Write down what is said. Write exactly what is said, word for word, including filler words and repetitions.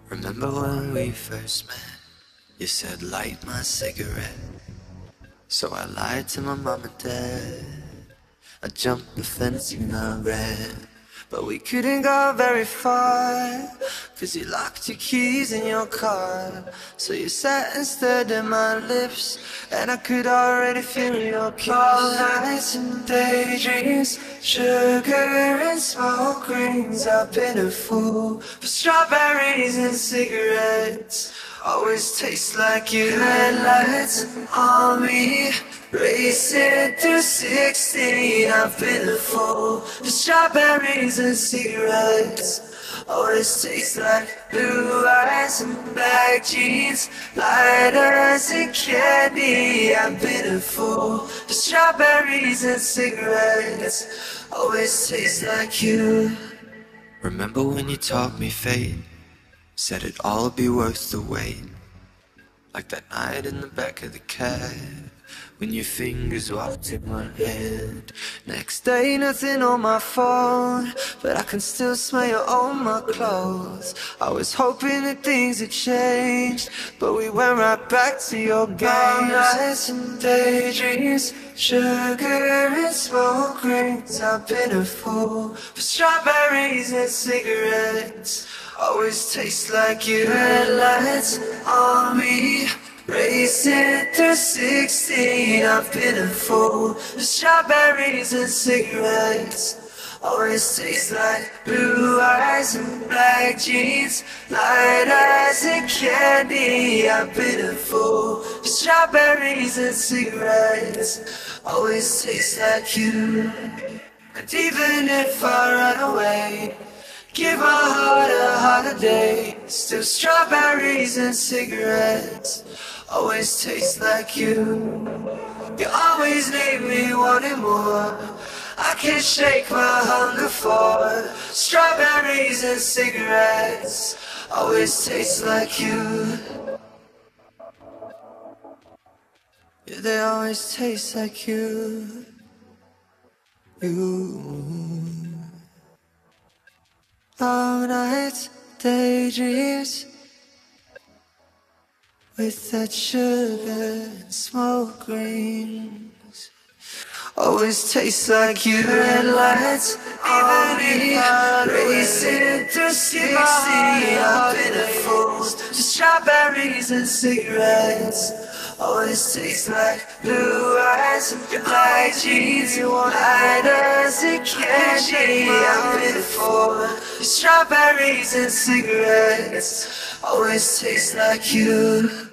Remember when we first met? You said light my cigarette. So I lied to my mom and dad. I jumped the fence and I ran, but we couldn't go very far, cause you locked your keys in your car. So you sat and stared at my lips, and I could already feel your kiss. All nights and daydreams, sugar and smoke rings. I've been a fool for strawberries and cigarettes. Always taste like you. Headlights on me, racing through sixteen. I've been a fool for strawberries and cigarettes. Always taste like blue eyes and black jeans, lighters and candy. I've been a fool for strawberries and cigarettes. Always taste like you. Remember when you taught me fate? Said it'd all be worth the wait. Like that night in the back of the cab, when your fingers walked in my hand. Next day, nothing on my phone, but I can still smell you on my clothes. I was hoping that things had changed, but we went right back to your games. All nights and daydreams, sugar and smoke rings. I've been a fool for strawberries and cigarettes. Always taste like you. Headlights on me, racing through sixteen. I've been a fool for strawberries and cigarettes. Always taste like blue eyes and black jeans, lighters and candy. I've been a fool for strawberries and cigarettes. Always taste like you. And even if I run away, give my heart a holiday, still strawberries and cigarettes. Always taste like you. You always leave me wanting more. I can't shake my hunger for strawberries and cigarettes. Always taste like you. Yeah, they always taste like you. You. Long nights, daydreams, with that sugar and smoke rings. Always tastes like you. Headlights on me, racing through sixteen. I've been a fool to strawberries and cigarettes. Always tastes like blue eyes and black jeans, lighters and candy. I've been a fool for strawberries and cigarettes. Always tastes like you.